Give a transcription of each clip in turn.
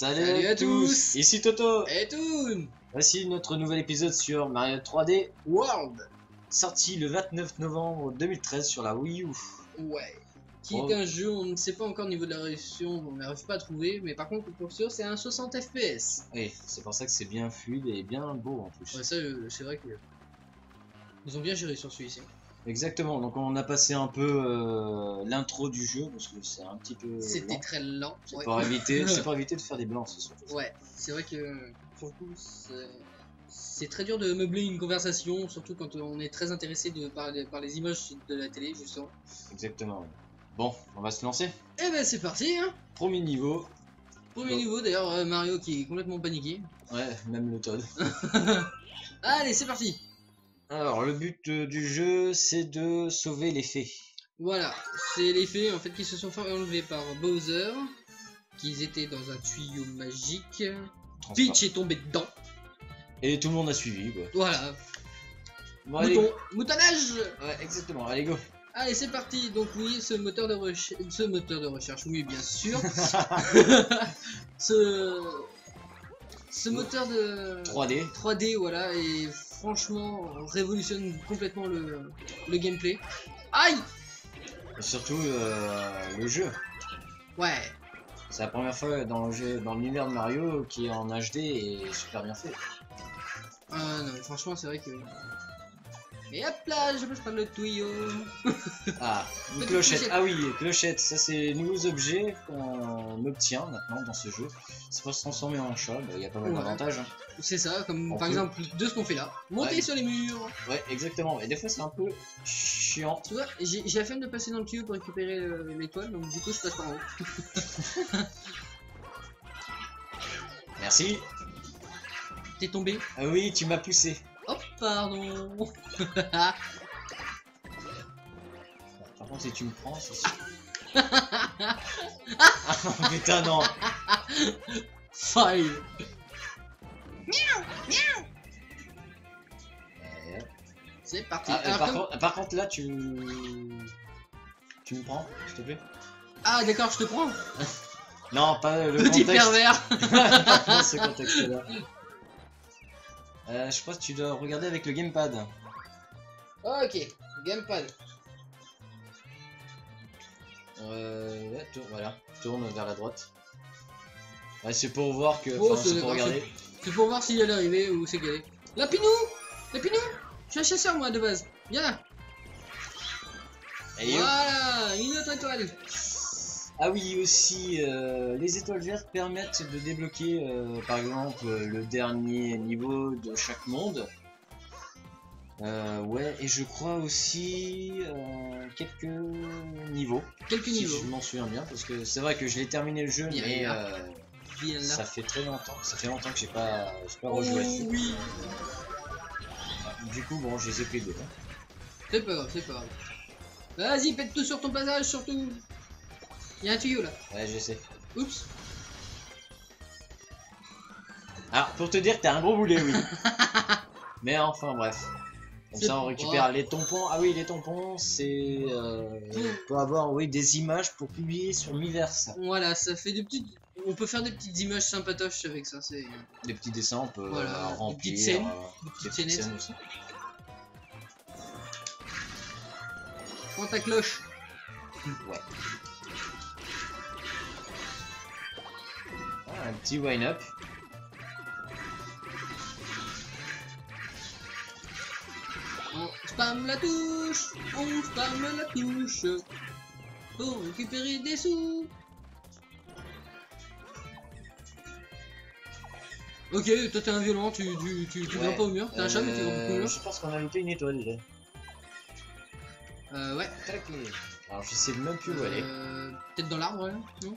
Salut à tous. Ici Toto. Et Toon. Voici notre nouvel épisode sur Mario 3D World. sorti le 29 novembre 2013 sur la Wii U. Ouais. Qui est un jeu, on ne sait pas encore au niveau de la résolution, on n'arrive pas à trouver, mais par contre pour sûr c'est un 60 FPS. Oui, c'est pour ça que c'est bien fluide et bien beau en plus. Ouais, ça c'est vrai que ils ont bien géré sur celui-ci. Exactement, donc on a passé un peu l'intro du jeu parce que c'est un petit peu C'était lent. très lent. C'est Ouais. pour éviter de faire des blancs, c'est surtout. Ouais, c'est vrai que pour le coup c'est très dur de meubler une conversation, surtout quand on est très intéressé par les images de la télé justement. Exactement. Ouais. Bon, on va se lancer. Et ben c'est parti hein. Premier niveau. Premier niveau d'ailleurs, Mario qui est complètement paniqué. Ouais, même le Toad. Allez c'est parti. Alors, le but du jeu, c'est de sauver les fées. Voilà, c'est les fées en fait qui se sont fait enlever par Bowser, qu'ils étaient dans un tuyau magique. Peach est tombé dedans. Et tout le monde a suivi, quoi. Voilà. Bon, allez. Moutonnage. Ouais, exactement, allez go. Allez, c'est parti. Donc oui, ce moteur de recherche, oui, bien sûr. ce moteur de 3D, voilà, et franchement révolutionne complètement le gameplay. Aïe. Et surtout le jeu. Ouais. C'est la première fois dans l'univers de Mario qui est en HD et super bien fait. Non, mais franchement, c'est vrai que. Et hop là, je prends le tuyau. Ah, une clochette. Ah oui, clochette. Ça, c'est les nouveaux objets qu'on obtient maintenant dans ce jeu. C'est pour se transformer en chat. Il y a pas mal d'avantages. Hein. C'est ça, comme par exemple de ce qu'on fait là. Monter sur les murs. Ouais, exactement. Et des fois, c'est un peu chiant. Tu vois, j'ai la flemme de passer dans le tuyau pour récupérer l'étoile, donc du coup, je passe par en haut. Merci. T'es tombé? Ah oui, tu m'as poussé. Oh, pardon. Par contre, si tu me prends, c'est sûr. Ah, putain, non. Fire. C'est parti. Ah, par contre, là, tu me prends, s'il te plaît. Ah, d'accord, je te prends. Non, pas le petit contexte. Pervers. Pas dans ce contexte-là. Je pense que tu dois regarder avec le gamepad. Ok, gamepad. Ouais, voilà, tourne vers la droite. Ouais, c'est pour voir que. Oh, c'est pour regarder. C'est pour voir s'il est arrivé ou c'est qu'elle est. Lapinou. Lapinou. Je suis un chasseur moi de base. Viens là. Et voilà, une autre étoile. Ah oui, aussi, les étoiles vertes permettent de débloquer, par exemple, le dernier niveau de chaque monde. Ouais, et je crois aussi quelques niveaux. Si je m'en souviens bien, parce que c'est vrai que je l'ai terminé le jeu, mais ça fait très longtemps. Ça fait longtemps que j'ai pas rejoué. Oh, oui. Du coup, bon, je les ai pris deux. Hein. C'est pas grave, c'est pas grave. Vas-y, pète tout sur ton passage, surtout. Il y a un tuyau là. Ouais, je sais. Oups. Alors, pour te dire que t'as un gros boulet, oui. Mais enfin, bref. Comme ça, on récupère les tampons. Ah oui, les tampons, c'est pour avoir des images pour publier sur Miiverse. Voilà, ça fait des petites. On peut faire des petites images sympatoches avec ça. C'est des petits dessins, on peut remplir. Des petites scènes. Des petites scènes aussi. Prends ta cloche. Ouais. Ah, un petit wind-up. On spam la touche, on spam la touche pour récupérer des sous. Ok, toi t'es un violent, tu grimpes pas au mur, t'es un chat mais tu grimpes pas au mur. Je pense qu'on a loupé une étoile déjà. Ouais. Alors je sais même plus où aller. Peut-être dans l'arbre là, non?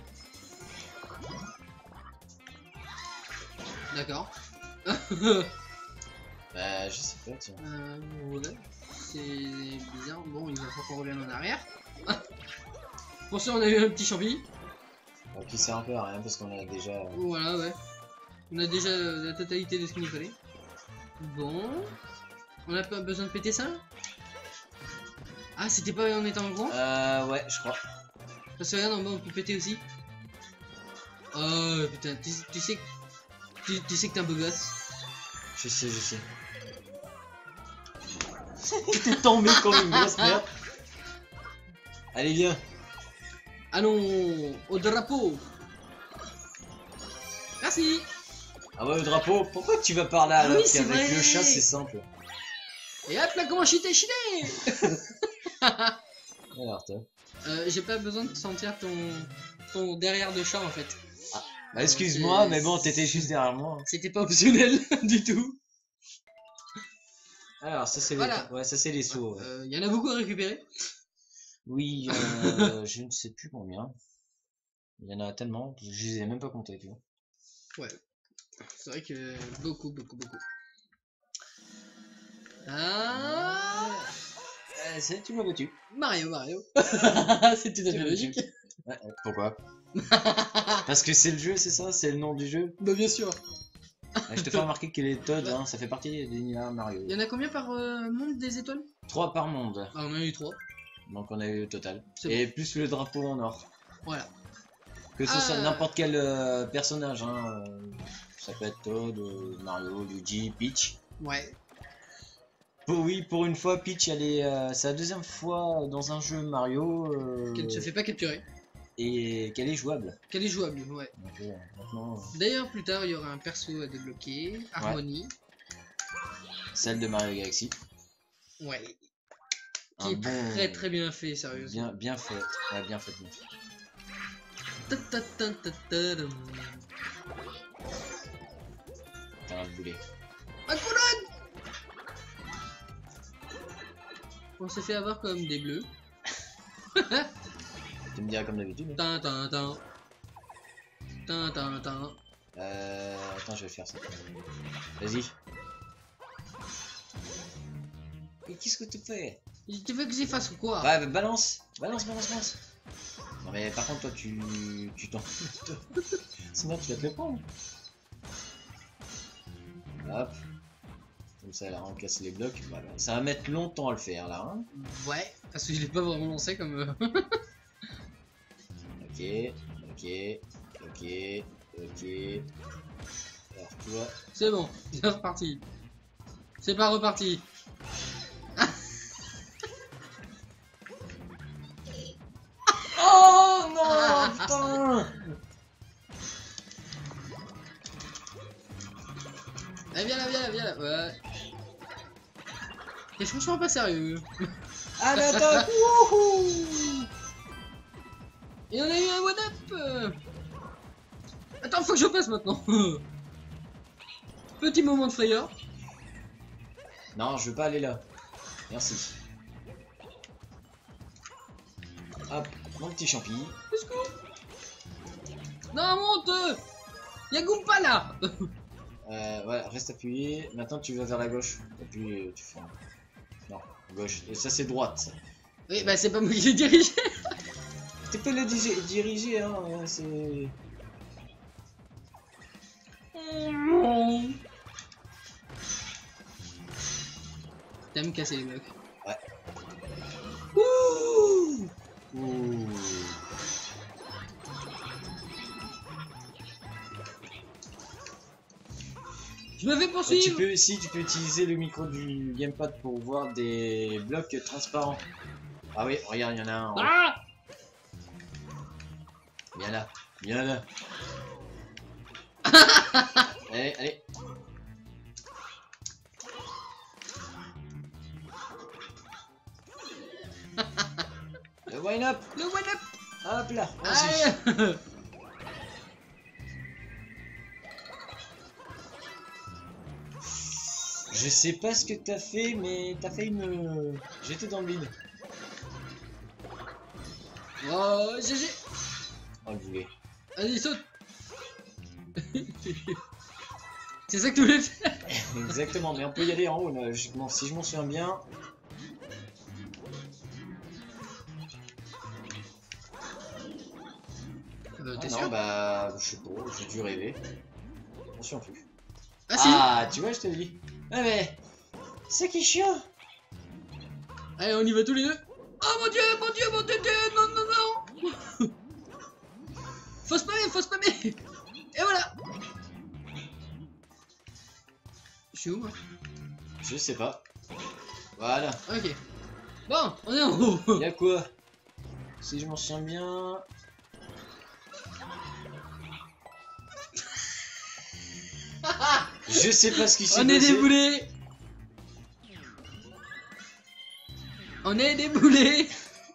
D'accord. Bah je sais pas tiens. Ouais. C'est bizarre. Bon, il va falloir qu'on revienne en arrière. Pour ça, on a eu un petit champi. Qui sert un peu à rien parce qu'on a déjà. Voilà, ouais. On a déjà la totalité de ce qu'il nous fallait. Bon. On n'a pas besoin de péter ça? Ah, c'était pas en étant grand? Ouais, je crois. Parce que regarde en bas, on peut péter aussi. Oh putain, tu sais que t'es un beau gosse. Je sais. T'es tombé comme une grosse merde. Allez, viens. Allons au drapeau. Merci. Ah ouais, le drapeau. Pourquoi tu vas par là Ah alors oui, c'est qu'avec vrai. le chat, c'est simple. Et hop là, comment chiter. Alors, toi. J'ai pas besoin de sentir ton derrière de chat en fait. Bah, excuse-moi, mais bon, t'étais juste derrière moi. C'était pas optionnel du tout. Alors, ça, c'est Voilà. ouais, ça, c'est les sauts. Ouais. Y en a beaucoup à récupérer. Oui, je ne sais plus combien. Il y en a tellement, je les ai même pas comptés, tu vois. Ouais. C'est vrai que beaucoup. Ah. Tu m'as battu. Mario. C'est tout à fait logique. Ouais, pourquoi? Parce que c'est le jeu, c'est ça? C'est le nom du jeu? Bah bien sûr. Je te fais remarquer que les Toads, hein, ça fait partie des l'univers Mario. Il y en a combien par monde des étoiles? 3 par monde. Ah, on en a eu 3. Donc on a eu le total. C'est Et plus le drapeau en or. Voilà. Que ce soit n'importe quel personnage, hein. Ça peut être Toad, Mario, Luigi, Peach. Ouais. Oui, pour une fois, Peach, elle est, c'est la deuxième fois dans un jeu Mario. Qu'elle ne se fait pas capturer. Et qu'elle est jouable. Qu'elle est jouable, ouais. Donc, maintenant, D'ailleurs, plus tard, il y aura un perso à débloquer. Harmony. celle de Mario Galaxy. Ouais. Qui est très bien fait, sérieusement. Bien fait. Ouais, bien fait. T'as un boulet. Ma colonne. On s'est fait avoir comme des bleus. Tu me diras comme d'habitude. Tin. Attends, je vais faire ça. Vas-y. Mais qu'est-ce que tu fais? Tu veux que j'y fasse quoi? Ouais, bah, balance. Non mais par contre toi tu t'en... Sinon tu vas te le prendre. Hop. Comme ça là on casse les blocs. Voilà. Ça va mettre longtemps à le faire là. Hein. Ouais, parce que je l'ai pas vraiment lancé comme... Ok. Alors toi... C'est bon, c'est reparti. C'est pas reparti. Oh non, putain. Allez, viens là. Ouais. T'es franchement pas sérieux. Ah l'attaque. Wouhou. Et on a eu un one-up. Attends, faut que je passe maintenant. Petit moment de frayeur. Non, je veux pas aller là. Merci. Hop, mon petit champi. Non, monte. Y'a Goomba là. Voilà, reste appuyé. Maintenant tu vas vers la gauche. Et puis tu fais... Non, gauche. Et ça c'est droite. Ça. Oui, bah c'est pas moi qui l'ai dirigé. Tu peux le diriger, hein. C'est... T'aimes casser les blocs. Ouais. Ouh. Ouh. Je me fais poursuivre. Tu peux utiliser le micro du gamepad pour voir des blocs transparents. Ah oui, regarde, il y en a un. Ah. Viens là. Allez. Le wind-up. Hop là. Allez. Je sais pas ce que t'as fait, mais t'as fait une... J'étais dans le vide. Oh, GG. Oh le boulet. Allez, saute. C'est ça que tu voulais faire. Exactement, mais on peut y aller en haut, là, logiquement, si je m'en souviens bien. T'es non, sûr? bah, je sais pas, j'ai dû rêver. Je m'en souviens plus. Ah si. Ah, tu vois, je te le dis. Ah mais, c'est qui chiant. Allez, on y va tous les deux. Oh mon dieu, non. Faut spammer, faut spammer. Et voilà. Je suis où moi? Je sais pas. Voilà. Ok. Bon, on est en haut. Y'a quoi? Si je m'en souviens bien. Je sais pas ce qui s'est On est passé. déboulé. On est déboulé.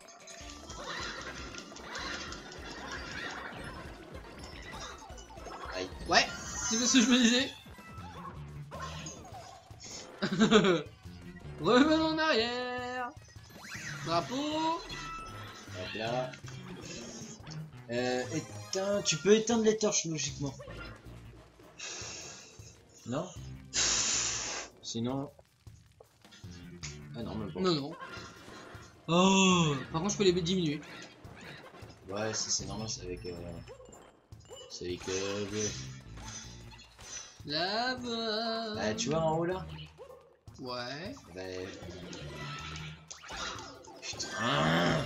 Aïe. Ouais, c'est ce que je me disais. Revenons en arrière. Drapeau. Hop là. Éteins. Tu peux éteindre les torches logiquement. Non? Sinon. Ah non, même pas. Non, non. Oh, par contre, je peux les diminuer. Ouais, ça c'est normal, c'est avec. C'est avec. Lava. Ah, tu vois en haut là? Ouais. Bah. Putain!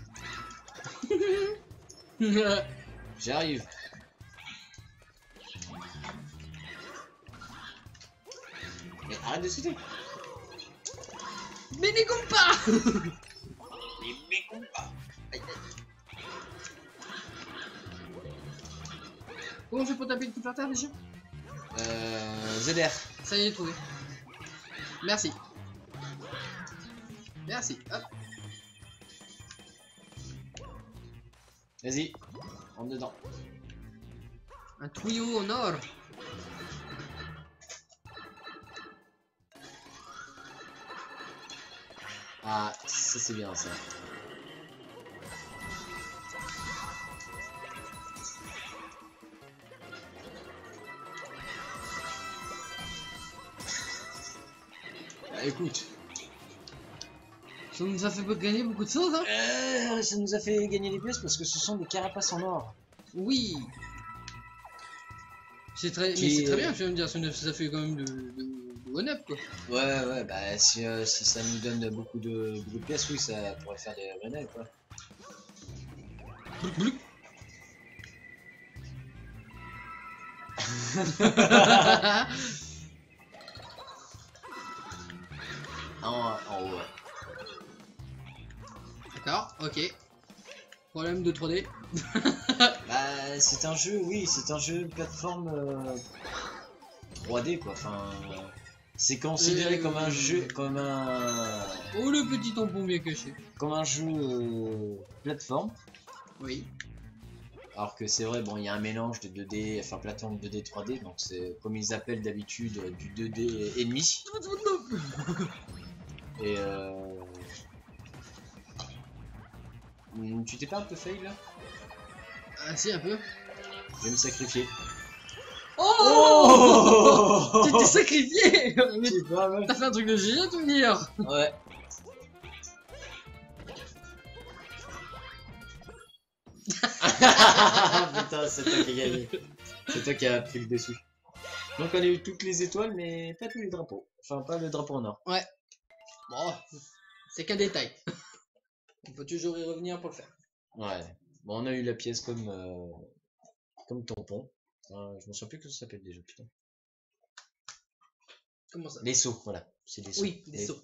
J'arrive. Mais arrête de sauter. Mais dégomme pas. Mais compas. Comment je peux taper le coup par terre déjà? ZR. Ça y est, trouvé. Merci. Merci. Hop. Vas-y, rentre dedans. Un tuyau en or. Ah, ça c'est bien ça. Bah, écoute. Ça nous a fait gagner beaucoup de choses, hein? Ça nous a fait gagner des pièces parce que ce sont des carapaces en or. Oui. C'est très, mais c'est très bien, tu vas me dire, ça fait quand même de one up quoi. Ouais, bah si ça nous donne beaucoup de pièces, oui, ça pourrait faire des renais quoi. En haut, ouais. D'accord, ok. Problème de 3D. Bah, c'est un jeu, oui, c'est un jeu plateforme 3D quoi. Enfin, c'est considéré comme un jeu, comme un Oh le petit tampon bien caché. jeu plateforme. Oui. Alors que c'est vrai, bon, il y a un mélange de 2D, enfin plateforme 2D 3D, donc c'est comme ils appellent d'habitude du 2D ennemi. Et tu t'es pas un peu fail là? Ah si un peu. Je vais me sacrifier. Oh, tu t'es sacrifié. Mais C'est pas mal. t'as fait un truc de génial tout dire. Ouais. Putain, c'est toi qui as gagné. C'est toi qui as pris le dessus. Donc on a eu toutes les étoiles, mais pas tous les drapeaux. Enfin, pas le drapeau en or. Ouais. Bon, c'est qu'un détail. Il faut toujours y revenir pour le faire. Ouais. Bon, on a eu la pièce comme tampon. Je me souviens plus que ça s'appelle déjà, putain. Comment ça? Les sauts, voilà. C'est des sauts. Oui, des sauts.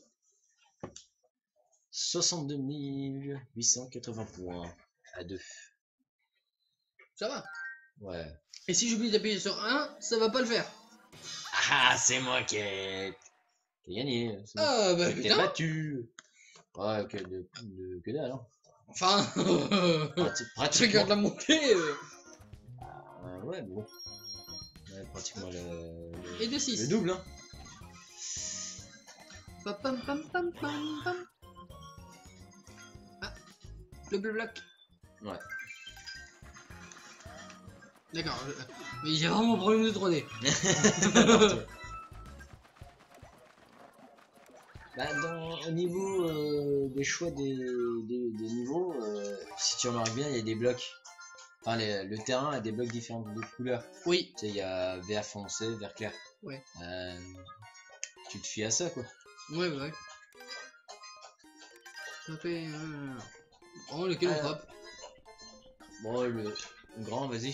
62 880 points à 2. Ça va. Ouais. Et si j'oublie d'appuyer sur 1, ça va pas le faire. Ah, c'est moi qui ai gagné. C'est moi Ah bah qui t'ai putain. battu. Ouais, que dalle, hein. Enfin, tu Pratiquement. regardes la montée. Ouais, bon. Ouais, pratiquement Et de 6. le double, hein. Pam, pam, pam, pam, pam, pam. Ah, le bleu bloc. Ouais. D'accord, mais j'ai vraiment un problème de 3D. Bah, au niveau des choix des niveaux, si tu remarques bien, il y a des blocs. Enfin, le terrain a des blocs différents de couleurs. Oui. Tu sais, il y a vert foncé, vert clair. Ouais. Tu te fies à ça, quoi. Ouais, bah ouais. Ça fait... Bon, lequel on frappe? Bon, grand, vas-y.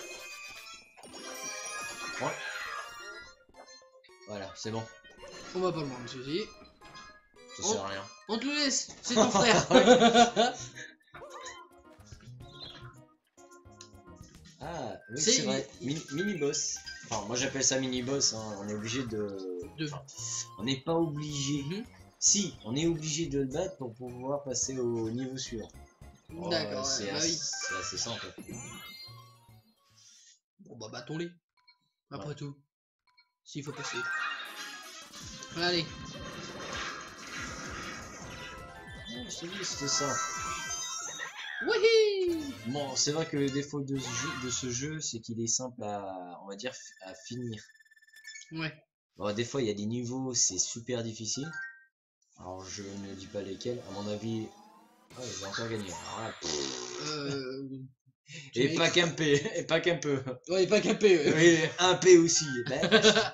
Ouais. Voilà, c'est bon. On va pas le voir, celui-ci. Ça sert à rien. On te le laisse, c'est ton frère. Ah, oui, C'est- c'est vrai. Mini-boss. Enfin, moi j'appelle ça mini-boss. Hein. On est obligé de. Enfin, on n'est pas obligé. Si, on est obligé de le battre pour pouvoir passer au niveau suivant. D'accord, C'est ouais, bah assez, oui. c'est assez simple. Bon bah battons-les. Après Ouais. tout. S'il faut passer. Allez. Je t'ai dit, c'était ça. Wouhi. Bon, c'est vrai que le défaut de ce jeu, c'est qu'il est simple à, on va dire, à finir. Ouais. Bon, des fois, il y a des niveaux, c'est super difficile. Alors, je ne dis pas lesquels. À mon avis, ouais, j'ai encore gagné. Alors là, et pas qu'un P, et pas qu'un peu. Ouais, pas qu'un P. Oui, un P aussi. Ben,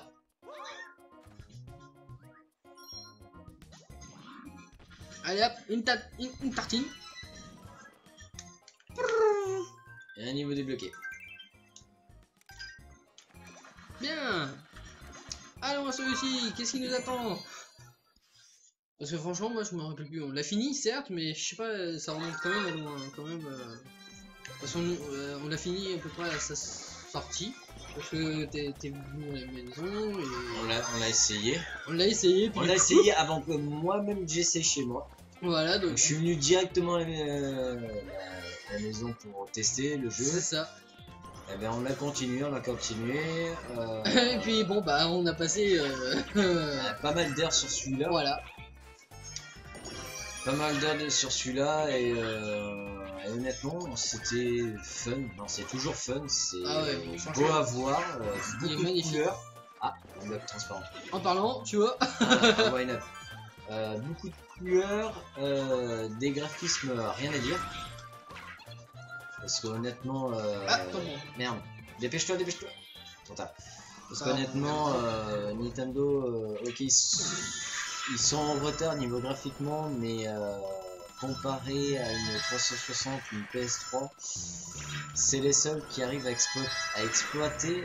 Allez hop, une tartine. et un niveau débloqué. Bien. Allons à celui-ci. Qu'est-ce qui nous attend? Parce que franchement, moi je me rappelle plus. On l'a fini, certes, mais je sais pas, ça remonte quand même à loin. Quand même, de toute façon, nous, on l'a fini à peu près à sa sortie. Parce que t'es venu à la maison et. On l'a essayé. On l'a essayé. Puis On l'a essayé avant que moi-même j'essaie chez moi. Voilà, Donc donc. je suis venu directement à la maison pour tester le jeu. C'est ça. Et ben on l'a continué. Et puis bon, bah on a passé. Pas mal d'heures sur celui-là. Voilà. Pas mal d'heures sur celui-là et honnêtement c'était fun. Non, c'est toujours fun. C'est Ah ouais, beau franchement, à voir. il est Beaucoup de magnifique. couleurs. Ah, un bloc transparent. En parlant, tu vois. Ah, why not. Beaucoup de couleurs, des graphismes, rien à dire. Parce que honnêtement, Ah, attends, bon. merde, dépêche-toi. Trop tard. Parce Ah, qu'honnêtement, Nintendo, ok, ils sont en retard niveau graphiquement, mais comparé à une 360, une PS3, c'est les seuls qui arrivent à exploiter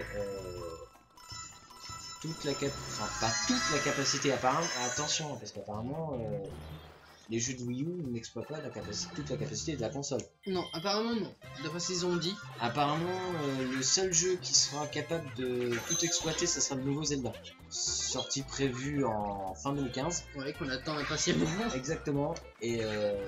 toute la pas toute la capacité, apparemment. Attention, parce qu'apparemment les jeux de Wii U n'exploitent pas toute la capacité de la console. Non, apparemment non. D'après ce qu'ils ont dit. Apparemment, le seul jeu qui sera capable de tout exploiter, ça sera le nouveau Zelda. Sorti prévu en fin 2015. Ouais, qu'on attend impatiemment. Exactement. Et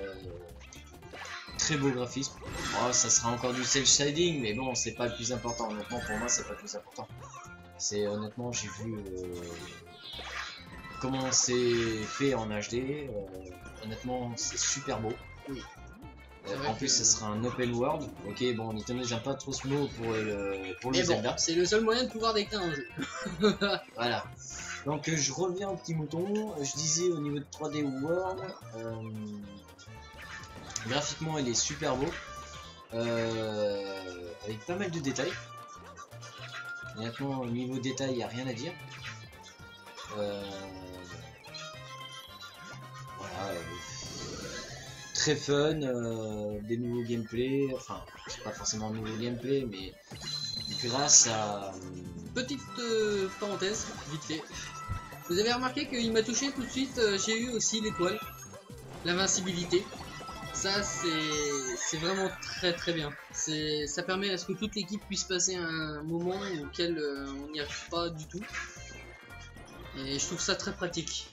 très beau graphisme. Oh, ça sera encore du cel shading, mais bon, c'est pas le plus important. Honnêtement, pour moi, c'est pas le plus important. C'est honnêtement, j'ai vu comment c'est fait en HD. Honnêtement, c'est super beau. Oui. En plus, ce sera un open world. Ok, bon, Nintendo, j'aime pas trop ce mot pour le Mais bon, Zelda. c'est le seul moyen de pouvoir décrire un jeu. Voilà. Donc, je reviens au petit mouton. Je disais au niveau de 3D World, graphiquement, il est super beau. Avec pas mal de détails. Honnêtement, au niveau détail, il n'y a rien à dire. Voilà. Très fun, des nouveaux gameplay, enfin c'est pas forcément un nouveau gameplay, mais grâce à... Petite parenthèse, vite fait. Vous avez remarqué qu'il m'a touché tout de suite, j'ai eu aussi l'étoile, l'invincibilité. Ça c'est vraiment très bien. Ça permet à ce que toute l'équipe puisse passer un moment auquel on n'y arrive pas du tout. Et je trouve ça très pratique.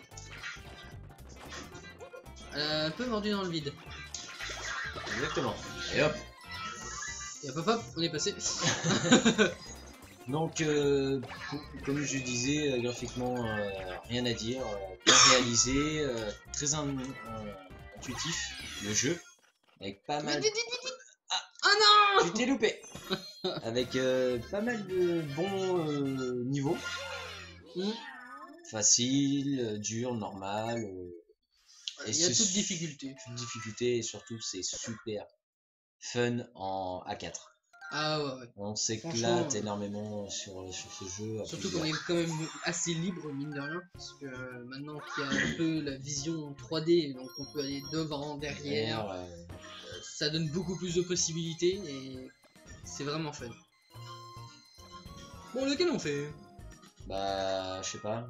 Un peu mordu dans le vide. Exactement. Et hop. Et hop, on est passé. Donc, comme je disais, graphiquement, rien à dire. Bien réalisé, très intuitif, le jeu. Avec pas mal... Ah non! Tu t'es loupé. Avec pas mal de bons niveaux. Facile, dur, normal. Il y a toute difficulté. Toute difficulté et surtout c'est super fun en A4. Ah ouais. On s'éclate énormément sur ce jeu. Surtout qu'on est quand même assez libre mine de rien. Parce que maintenant qu'il y a un peu la vision 3D, donc on peut aller devant, derrière. Ça donne beaucoup plus de possibilités et C'est vraiment fun. Bon, lequel on fait? Bah, je sais pas.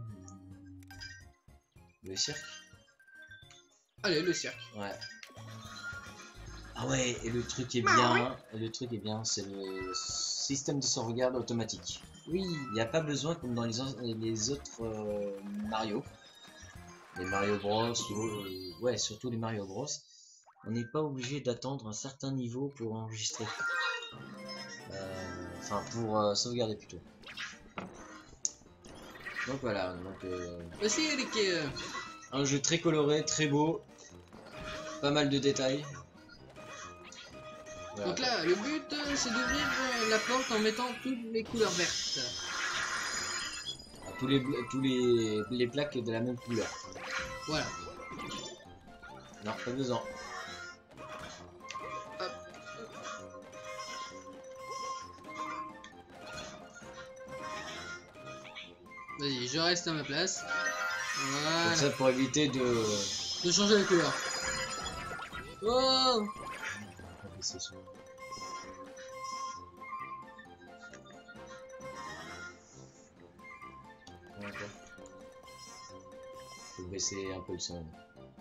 Le cirque. Allez, le cirque. Ouais. Ah ouais, et le truc est bien, c'est le système de sauvegarde automatique. Oui. Il n'y a pas besoin, comme dans les autres Mario, les Mario Bros, ouais, surtout les Mario Bros, on n'est pas obligé d'attendre un certain niveau pour enregistrer. Enfin, pour sauvegarder plutôt. Donc voilà, donc Aussi, un jeu très coloré, très beau, pas mal de détails. Voilà. Donc là, le but, c'est d'ouvrir la porte en mettant toutes les couleurs vertes. Tous les plaques de la même couleur. Voilà. Non, pas besoin. Hop. Vas-y, je reste à ma place. Voilà. Comme ça pour éviter de changer la couleur. Oh! Faut baisser un peu le son.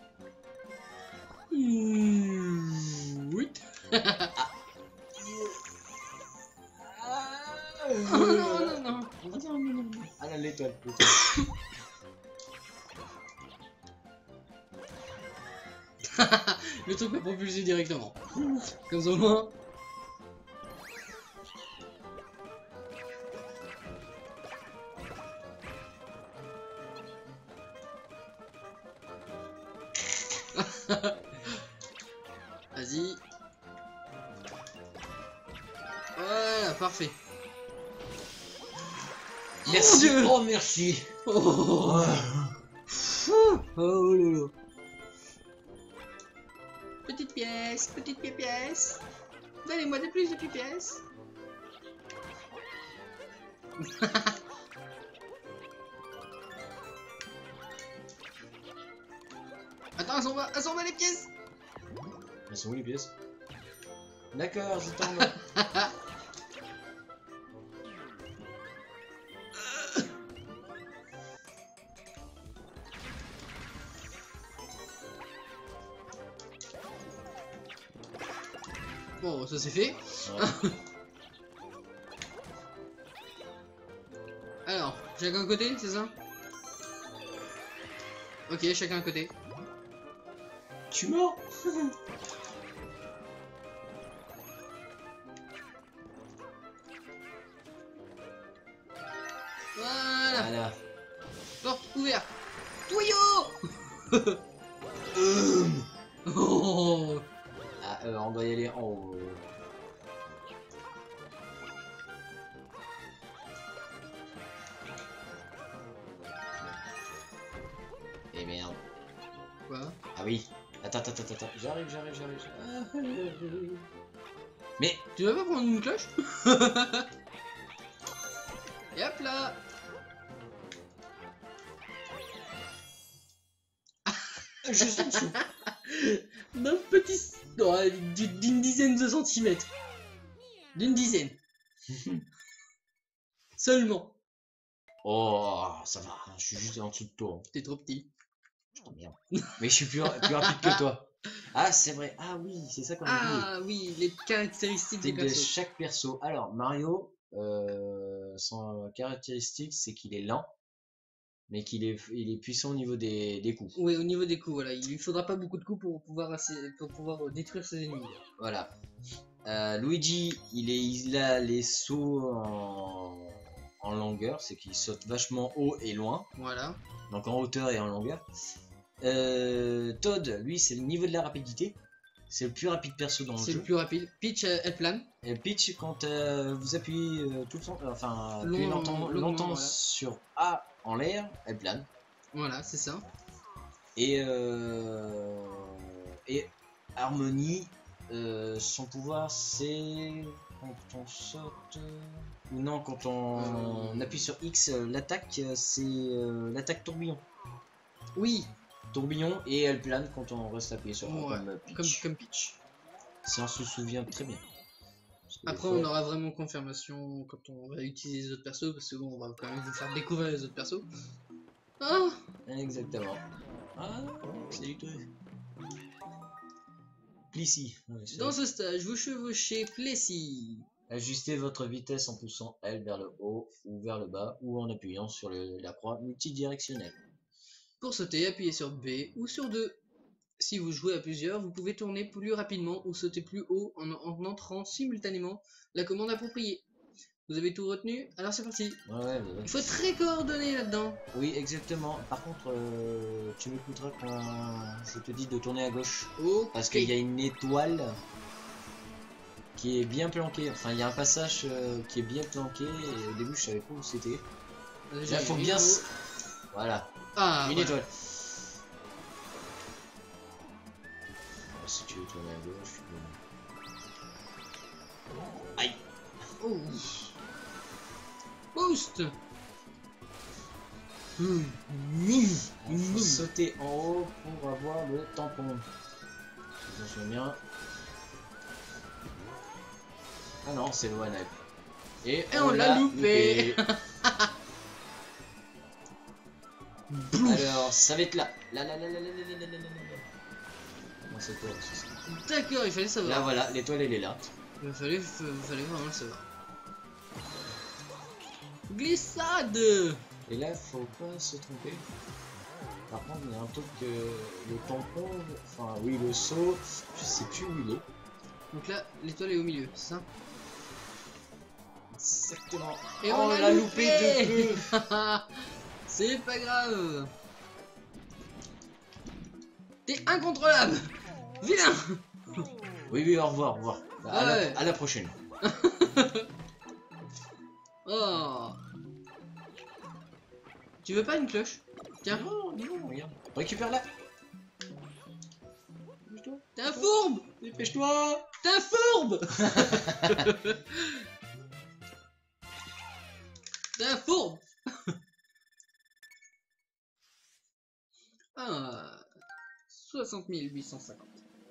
Oui. Oh non. Ah là, l'étoile. Le truc m'a propulsé directement. Comme ça au moins. Vas-y. Voilà, parfait. Merci. Oh merci. Oh, oh lolo. Petite pièce. Donnez-moi de plus de pièces. Attends, elles sont où les pièces? Elles sont où les pièces? D'accord, je tombe. Bon, ça c'est fait. Ouais. Alors, chacun un côté, c'est ça? Ok, chacun un côté. Tu mens? Voilà. Porte ouverte. Tuyau. Oh. Ah, on doit y aller en haut. Et merde. Quoi? Ah oui. Attends. J'arrive. Mais Tu vas pas prendre une cloche? Et hop là. je suis dessous. D'un petit... d'une dizaine de centimètres. D'une dizaine. Seulement. Oh, ça va. Je suis juste en dessous de toi. T'es trop petit. Oh merde. Mais je suis plus rapide que toi. Ah, c'est vrai. Ah oui, c'est ça qu'on a dit. Ah oui, les caractéristiques des De persos. chaque perso. Alors, Mario, son caractéristique, c'est qu'il est lent, mais il est puissant au niveau des coups. Oui, au niveau des coups, voilà. Il lui faudra pas beaucoup de coups pour pouvoir détruire ses ennemis. Voilà. Luigi, il a les sauts en longueur, c'est qu'il saute vachement haut et loin. Voilà. Donc en hauteur et en longueur. Toad, lui, c'est le niveau de la rapidité. C'est le plus rapide perso dans le jeu. C'est le plus rapide. Peach, elle plane. Et Peach, quand vous appuyez tout le temps, enfin, appuyez longtemps voilà. sur A en l'air, elle plane. Voilà, c'est ça. Et Harmony, son pouvoir, c'est quand on saute. Ou non, quand on appuie sur X, l'attaque, c'est l'attaque tourbillon. Oui. Tourbillon, et elle plane quand on reste appuyé sur A, Ouais, comme Peach. comme Peach. Si on se souvient très bien. Après, on aura vraiment confirmation quand on va utiliser les autres persos, parce que bon, on va quand même vous faire découvrir les autres persos. Ah, exactement. Ah, salut toi. Plessis. Ouais, dans ce stage, vous chevauchez Plessis. Ajustez votre vitesse en poussant L vers le haut ou vers le bas ou en appuyant sur la croix multidirectionnelle. Pour sauter, appuyez sur B ou sur 2. Si vous jouez à plusieurs, vous pouvez tourner plus rapidement ou sauter plus haut en entrant simultanément la commande appropriée. Vous avez tout retenu? Alors c'est parti. Ouais. Il faut être très coordonné là-dedans. Oui, exactement. Par contre, tu m'écouteras quand je te dis de tourner à gauche. Ok. Parce qu'il y a une étoile qui est bien planquée. Enfin, il y a un passage qui est bien planqué. Et au début, je savais pas où c'était. Là, faut bien. Voilà. Ah, une étoile. Si tu veux tourner à gauche, tu peux. Aïe. Oh. Boost. Il faut sauter en haut pour avoir le tampon. Attention bien. Ah non, c'est le one-up. Et on l'a loupé. Alors, ça va être là. Là. Comment c'est toi aussi? D'accord, il fallait savoir. Là voilà, l'étoile elle est là. Il fallait vraiment le savoir. Glissade. Et là, faut pas se tromper. Par contre, il y a un truc que le tampon, enfin oui, le saut, je sais plus où il est. Donc là, l'étoile est au milieu, c'est ça? Exactement. Et oh, on l'a loupé de peu. C'est pas grave. T'es incontrôlable. Vilain. Oui, au revoir. À la prochaine. Oh. Tu veux pas une cloche? Tiens. Non, regarde. Récupère-la. T'es un fourbe. Dépêche-toi. T'es un fourbe. T'es un fourbe. Ah. 60 850.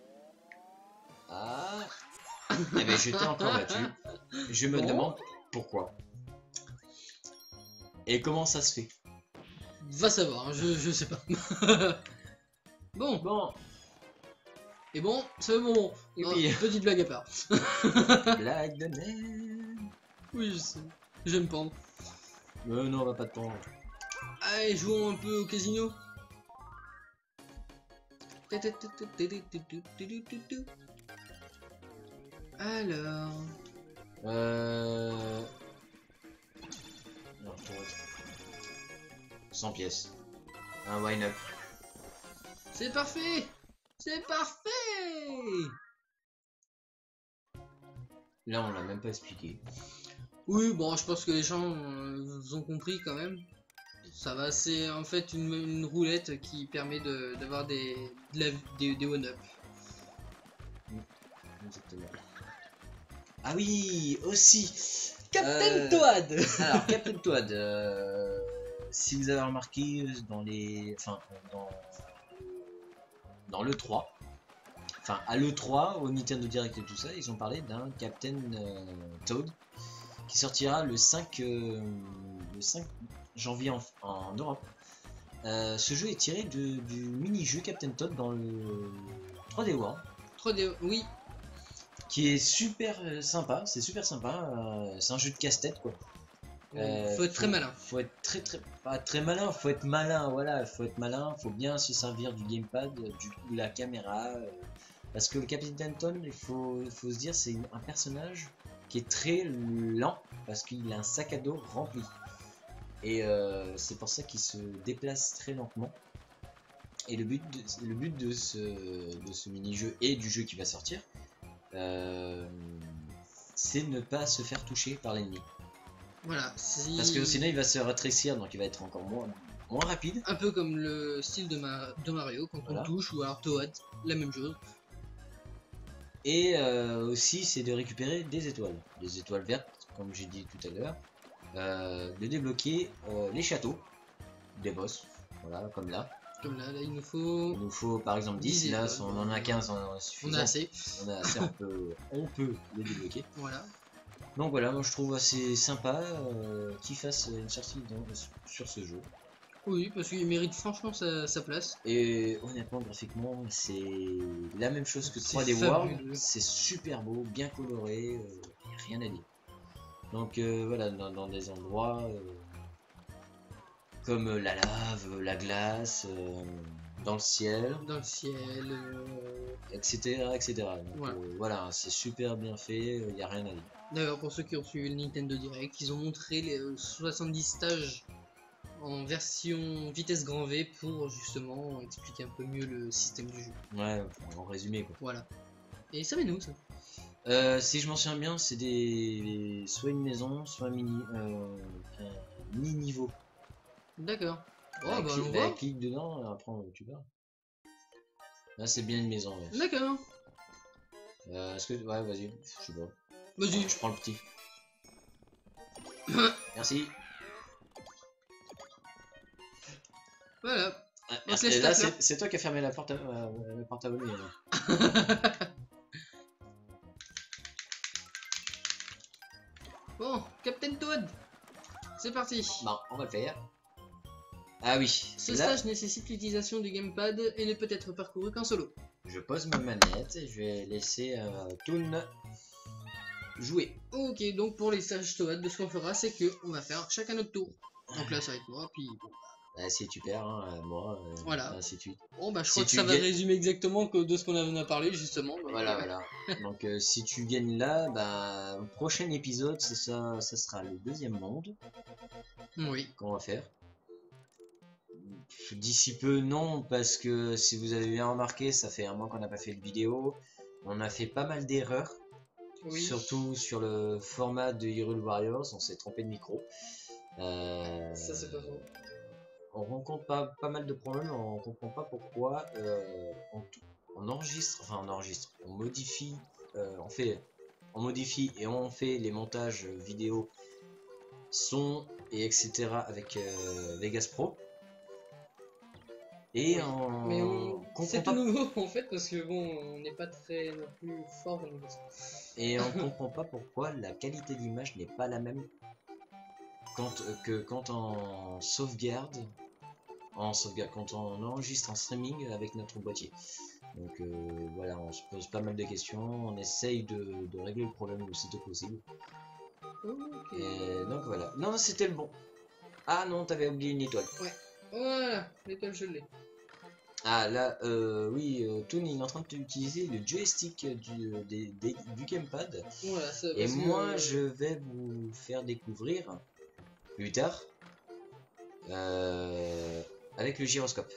Ah. Eh ben, j'étais encore battu. Je me demande pourquoi. Et comment ça se fait? Va savoir, je sais pas. Bon. Et bon, c'est le moment. Oui. Petite blague à part. Blague de merde. Oui, je sais. J'aime me pendre. Non, on va pas te pendre. Allez, jouons un peu au casino. Alors... Non, 100 pièces. Un wine-up. C'est parfait. C'est parfait. Là, on l'a même pas expliqué. Oui, bon, je pense que les gens vous ont compris quand même. Ça va, c'est en fait une roulette qui permet d'avoir des one-up. Exactement. Ah oui, aussi Captain Toad. Alors, Captain Toad, si vous avez remarqué dans les... Enfin, dans l'E3, enfin à l'E3, au Nintendo Direct et tout ça, ils ont parlé d'un Captain Toad qui sortira le 5 janvier en Europe. Ce jeu est tiré du mini-jeu Captain Toad dans le 3D World. 3D, oui. Qui est super sympa, c'est super sympa, c'est un jeu de casse-tête quoi. Faut être très malin. Faut être pas très malin, faut être malin, voilà, faut être malin, faut bien se servir du gamepad, de la caméra, parce que le Captain Toad, il faut se dire, c'est un personnage qui est très lent, parce qu'il a un sac à dos rempli. Et c'est pour ça qu'il se déplace très lentement. Et le but de ce mini-jeu et du jeu qui va sortir, c'est ne pas se faire toucher par l'ennemi. Voilà. Parce que sinon il va se rétrécir, donc il va être encore moins rapide. Un peu comme le style de Mario, quand on touche, ou alors Toad, la même chose. Et aussi c'est de récupérer des étoiles vertes, comme j'ai dit tout à l'heure, de débloquer les châteaux des boss, voilà, comme là. Comme là, il nous faut... Il nous faut par exemple 10, là si on en a 15, on en a suffisant. On a assez. On a assez, on peut le débloquer. Voilà. Donc voilà, moi je trouve assez sympa qu'il fasse une sortie sur ce jeu. Oui, parce qu'il mérite franchement sa place. Et honnêtement, graphiquement, c'est la même chose que 3D World. C'est super beau, bien coloré, rien à dire. Donc voilà, dans des endroits comme la lave, la glace, dans le ciel, etc. etc. Donc, voilà, c'est super bien fait, il n'y a rien à dire. D'ailleurs, pour ceux qui ont suivi le Nintendo Direct, ils ont montré les 70 stages en version vitesse grand V pour justement expliquer un peu mieux le système du jeu. Ouais, en résumé quoi. Voilà. Et ça met nous ça. Si je m'en souviens bien, c'est soit une maison, soit un mini-niveau. D'accord. Oh, bah, on voit. Clique dedans, après tu pars. Là, c'est bien une maison. Ouais. D'accord. Est-ce que... Ouais, vas-y, je sais pas. Vas-y. Je prends le petit. Merci. Voilà. Et là, c'est toi qui as fermé la porte à voler. Bon, Captain Toad, c'est parti. Bon, on va le faire. Ah oui. Ce stage nécessite l'utilisation du gamepad et ne peut être parcouru qu'en solo. Je pose ma manette et je vais laisser Toon jouer. Ok, donc pour les stages Toad, ce qu'on fera, c'est que on va faire chacun notre tour. Donc là, ça va être moi, puis bon. Si tu perds, moi, voilà. Ainsi de suite. Bon, bah je crois que ça va résumer exactement que de ce qu'on en a parlé, justement. Voilà. Donc si tu gagnes là, bah, prochain épisode, ça sera le deuxième monde. Oui. Qu'on va faire. D'ici peu, non, parce que si vous avez bien remarqué, ça fait un mois qu'on n'a pas fait de vidéo. On a fait pas mal d'erreurs. Oui. Surtout sur le format de Hyrule Warriors, on s'est trompé de micro. Ça c'est pas faux. On rencontre pas mal de problèmes, on comprend pas pourquoi on enregistre, on modifie, on modifie et on fait les montages vidéo, son et etc. avec Vegas Pro. Et oui. C'est tout nouveau en fait parce que bon, on n'est pas très non plus fort au niveau. Et on comprend pas pourquoi la qualité d'image n'est pas la même quand on sauvegarde. Quand on enregistre en streaming avec notre boîtier. Donc voilà, on se pose pas mal de questions, on essaye de régler le problème le plus tôt possible. Okay. Et donc voilà. Non, c'était le bon. Ah non, t'avais oublié une étoile. Ouais. Voilà, l'étoile je l'ai. Ah là, oui, Toon il est en train d'utiliser le joystick du gamepad. Voilà, ça, et moi je vais vous faire découvrir plus tard. Avec le gyroscope.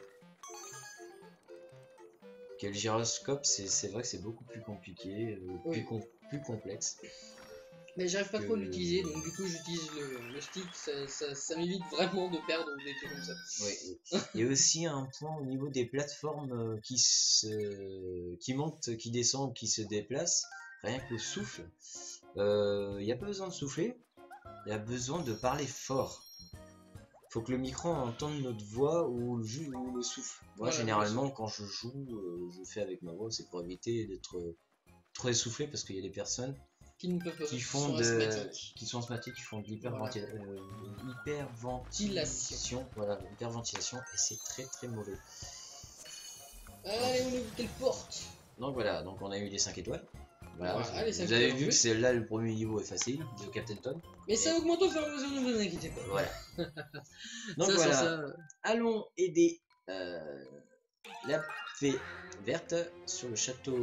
Le gyroscope, c'est vrai que c'est beaucoup plus compliqué, oui. plus complexe. Mais j'arrive pas trop à l'utiliser, donc du coup j'utilise le stick, ça m'évite vraiment de perdre des trucs comme ça. Oui. Il y a aussi un point au niveau des plateformes qui montent, qui descendent, qui se déplacent, rien qu'au souffle. Il n'y a pas besoin de souffler, il y a besoin de parler fort. Faut que le micro entende notre voix ou le souffle. Moi, généralement, quand je joue, je fais avec ma voix, c'est pour éviter d'être trop essoufflé parce qu'il y a des personnes qui sont asthmatiques, qui font de l'hyperventilation. Voilà, l'hyperventilation, et c'est très mauvais. Allez, on ouvre quelle porte? Donc voilà, donc on a eu les 5 étoiles. Voilà, vous avez vu que c'est là le premier niveau est facile de Captain Toad. Mais ça augmente au fur et à mesure, ne vous inquiétez pas. Voilà. Donc voilà, allons aider la fée verte sur le château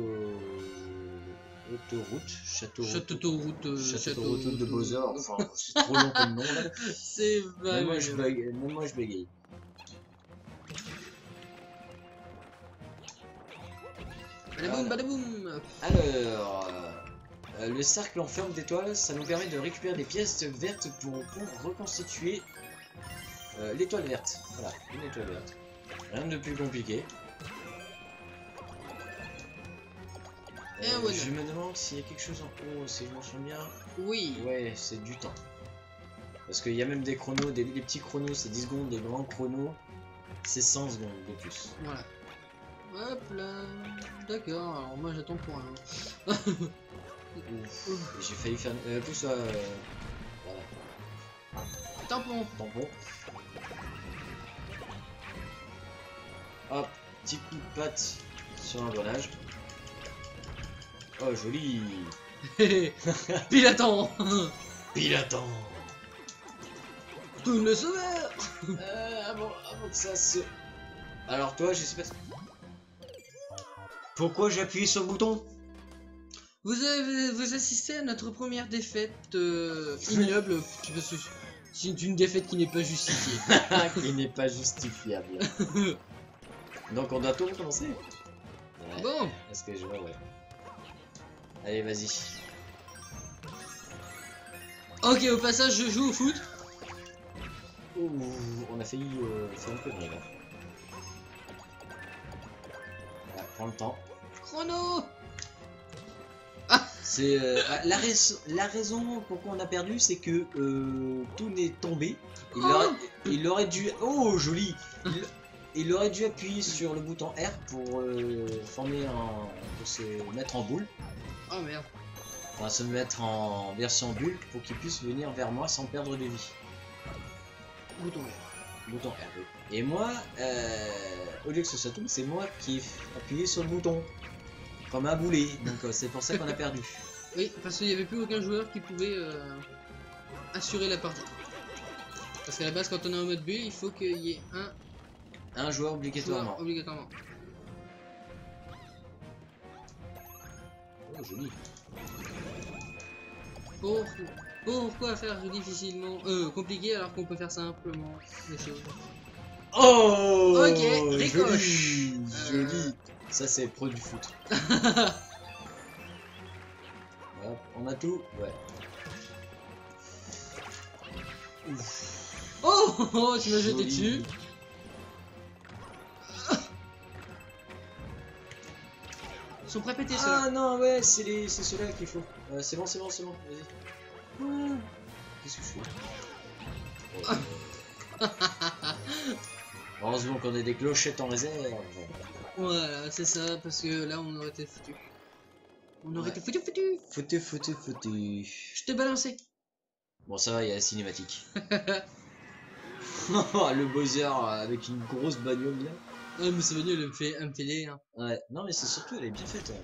autoroute de Bowser. Enfin, c'est trop long comme nom là. C'est vrai. Moi je bégaye. Badaboum, badaboum. Alors, le cercle en forme d'étoile, ça nous permet de récupérer des pièces vertes pour reconstituer l'étoile verte. Voilà, une étoile verte. Rien de plus compliqué. Je me demande s'il y a quelque chose en haut, si je m'en souviens bien. Oui. Ouais, c'est du temps. Parce qu'il y a même des chronos, des petits chronos, c'est 10 secondes, des grands chronos. c'est 100 secondes de plus. Voilà. Hop là. D'accord, alors moi j'attends pour un. J'ai failli faire. Pousse voilà. Tampon. Tampon. Hop, petit coup de patte sur l'engrenage. Oh, joli. Pilatant. Pilatant. Tout le sauveur. Avant que ça se... Alors toi, je sais pas... Pourquoi j'ai appuyé sur le bouton? Vous assistez à notre première défaite ignoble. C'est une défaite qui n'est pas justifiée. Qui n'est pas justifiable. Donc on doit tout recommencer. Ouais. Bon. Est-ce que je vois, ouais. Allez, vas-y. Ok, au passage, je joue au foot. Ouh, on a failli faire un peu de mal. Voilà, prends le temps. Chrono. C'est la raison pourquoi on a perdu, c'est que tout est tombé. Il aurait dû. Oh, joli. Il aurait dû appuyer sur le bouton R pour pour se mettre en boule. Oh merde. Enfin, se mettre en version bulle pour qu'il puisse venir vers moi sans perdre de vie. Bouton R. Bouton R. Oui. Et moi, au lieu que ce soit tout, c'est moi qui ai appuyé sur le bouton. Comme un boulet. Donc c'est pour ça qu'on a perdu. Oui, parce qu'il n'y avait plus aucun joueur qui pouvait assurer la partie. Parce qu'à la base, quand on est en mode bulle, il faut qu'il y ait Un joueur obligatoirement. obligatoirement. Oh, joli. Pourquoi faire difficilement compliqué alors qu'on peut faire simplement les choses. Oh, ok, ricoche. Joli. Ça c'est pro du foot. Hop, on a tout. Ouais. Ouf. Oh, tu m'as jeté dessus. Ils sont prêts à péter ceux-là. Ah non, ouais, c'est ceux-là qu'il faut. C'est bon, vas-y. Qu'est-ce que je fais? Heureusement qu'on a des clochettes en réserve. Voilà, c'est ça, parce que là on aurait été foutu. On aurait été foutu. Foutu. Je t'ai balancé. Bon, ça va, il y a la cinématique. Le Bowser avec une grosse bagnole là. Ah, mais c'est venu, elle me fait des. Hein. Ouais, non, mais c'est surtout, elle est bien faite.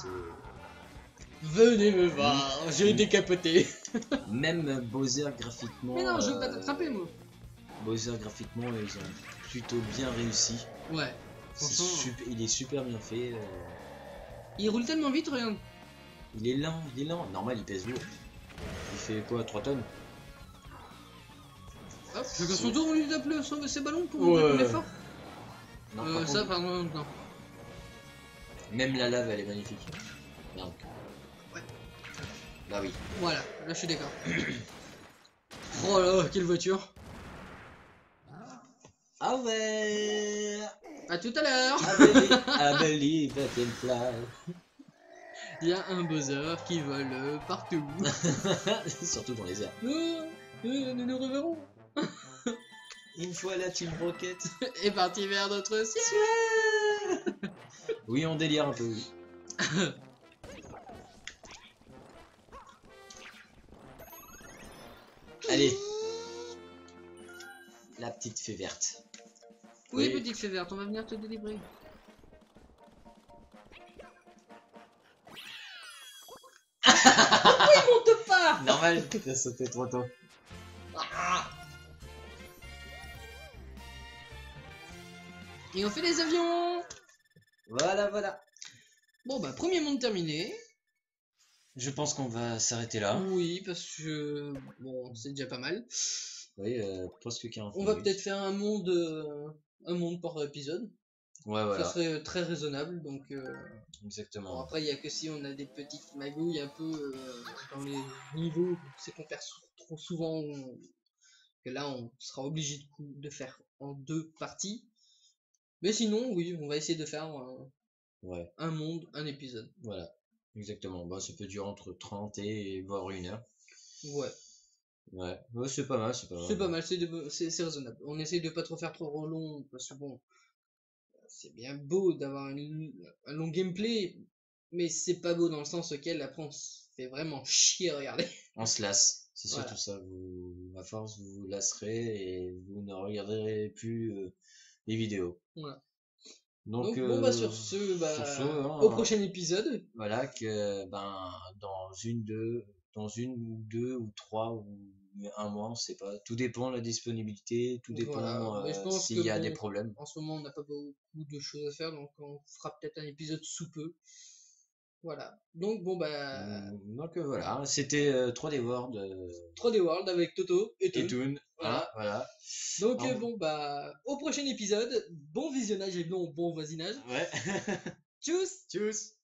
Venez me voir, j'ai décapoté. Même Bowser graphiquement. Mais non, je veux pas t'attraper moi. Bowser graphiquement, ils ont plutôt bien réussi. Ouais. Il est super bien fait. Il roule tellement vite, regarde. Il est lent. Normal, il pèse lourd. Il fait quoi, 3 tonnes? Hop, chacun son tour, on lui tape ses ballons pour montrer qu'on est fort. Non, ça, pardon, non. Même la lave, elle est magnifique. Merde. Ouais. Bah oui. Voilà, là je suis d'accord. Oh là, quelle voiture. Ah ouais. À tout à l'heure. I believe I can fly. Il y a un Bowser qui vole partout. Surtout dans les airs. Nous nous reverrons. Une fois la Team Rocket est parti vers notre ciel. Oui, on délire un peu, oui. Allez. La petite fée verte. Oui, petite fée verte, on va venir te délivrer. Pourquoi il monte pas? Normal, t'as sauté trop tôt. Et on fait les avions. Voilà. Bon bah, premier monde terminé. Je pense qu'on va s'arrêter là. Oui, parce que bon, c'est déjà pas mal. Oui, presque 40 On va peut-être faire un monde par épisode. Ouais, voilà. Ça serait très raisonnable, donc... Exactement. Bon, après, il n'y a que si on a des petites magouilles un peu dans les niveaux, c'est qu'on perd trop souvent, que là, on sera obligé de faire en 2 parties. Mais sinon, oui, on va essayer de faire un monde, un épisode. Voilà, exactement. Bah, ça peut durer entre 30 et voire 1 heure. Ouais. Ouais, ouais, c'est pas mal, c'est pas mal. C'est pas mal, c'est raisonnable. On essaye de pas trop faire trop long, parce que bon, c'est bien beau d'avoir un long gameplay, mais c'est pas beau dans le sens auquel après on se fait vraiment chier à regarder. On se lasse, c'est Voilà. surtout ça. À force, vous vous lasserez et vous ne regarderez plus les vidéos. Voilà. Donc, Bon bah sur ce, hein, au prochain épisode. voilà que dans une ou deux ou trois ou un mois, on sait pas. Tout dépend de la disponibilité, tout Voilà. dépend Mais je pense s'il que y a des bon, problèmes. en ce moment on n'a pas beaucoup de choses à faire, donc on fera peut-être un épisode sous peu. Voilà. Donc bon bah Donc voilà, c'était 3D World 3D World avec Toto et et Toon. Toon. Voilà. Voilà. Donc Au- bon bah au prochain épisode, bon visionnage et bon voisinage. Ouais. Tchuss. Tchuss.